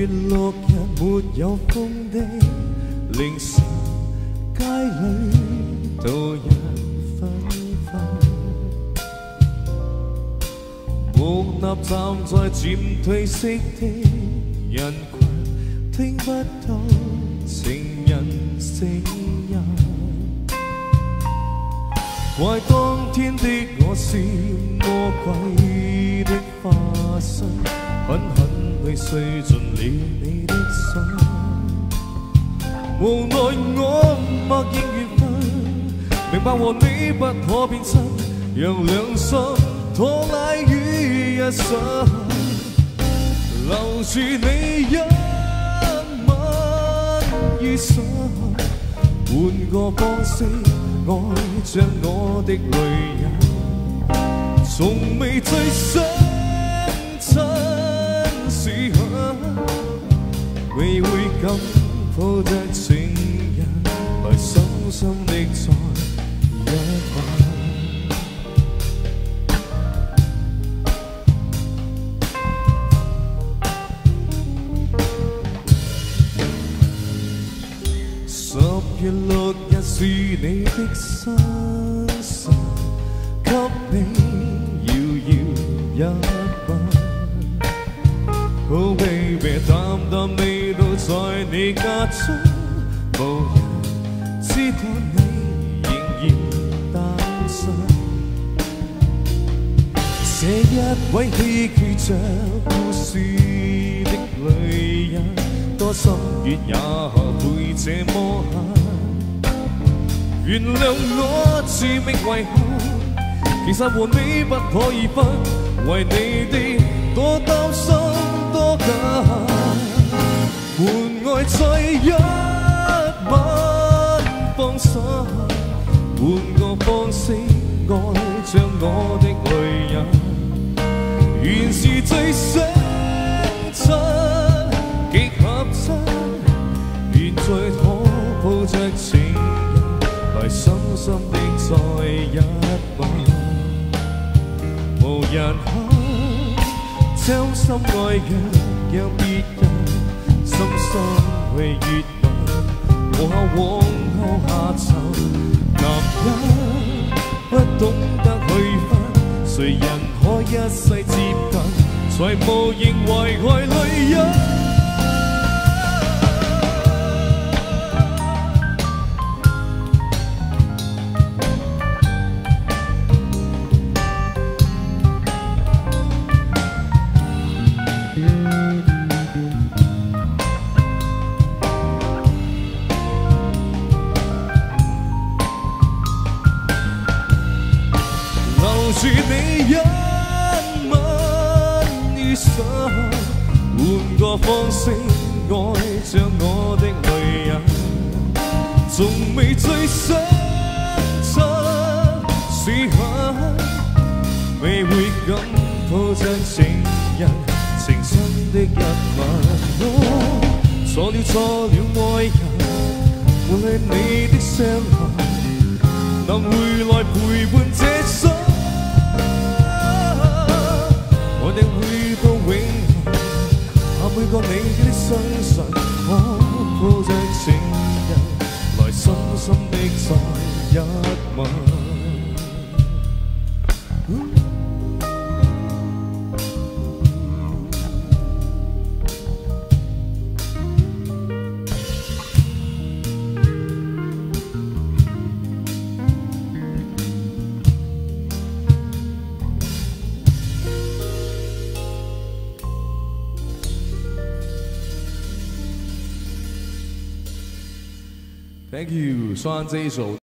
月6日沒有風的凌晨，街裏都人紛紛，木訥站在漸褪色的人群，聽不到情人聲音。怪當天的我是魔鬼的化身，狠狠地碎盡了你的心。無奈我默認緣分，明白和你不可變真，讓兩心拖拉於一生，留住你一吻於心，換個方式愛着我的女人，從未最相親時刻，未會敢抱着情人來深深的再一吻。10月6日是你的生辰，給你遙遙一吻。Oh baby， 淡淡味道在你家中，無人知道你仍然單身。這一位希冀着故事的女人，多心血也會這麼狠。原諒我自命遺憾，其實和你不可以分，為你的多擔心多緊，換愛再一吻放手，換個方式愛着我的女人，原是最相親極合襯，現在可抱着情人來深深的再一吻，無人肯將心愛人讓別人深深去熱吻，無後往後下沉，男人不懂得去分，誰人可一世接近，才無形遺害女人。住你一吻於心，換個方式愛着我的女人，從未最相親時刻，未會敢抱着情人情深的一吻。錯了愛人，換去你的傷痕，能回來陪伴這生。我哋會到永恆，怕每個你的生辰，可抱着情人來深深的再一吻。Thank you，算这一首。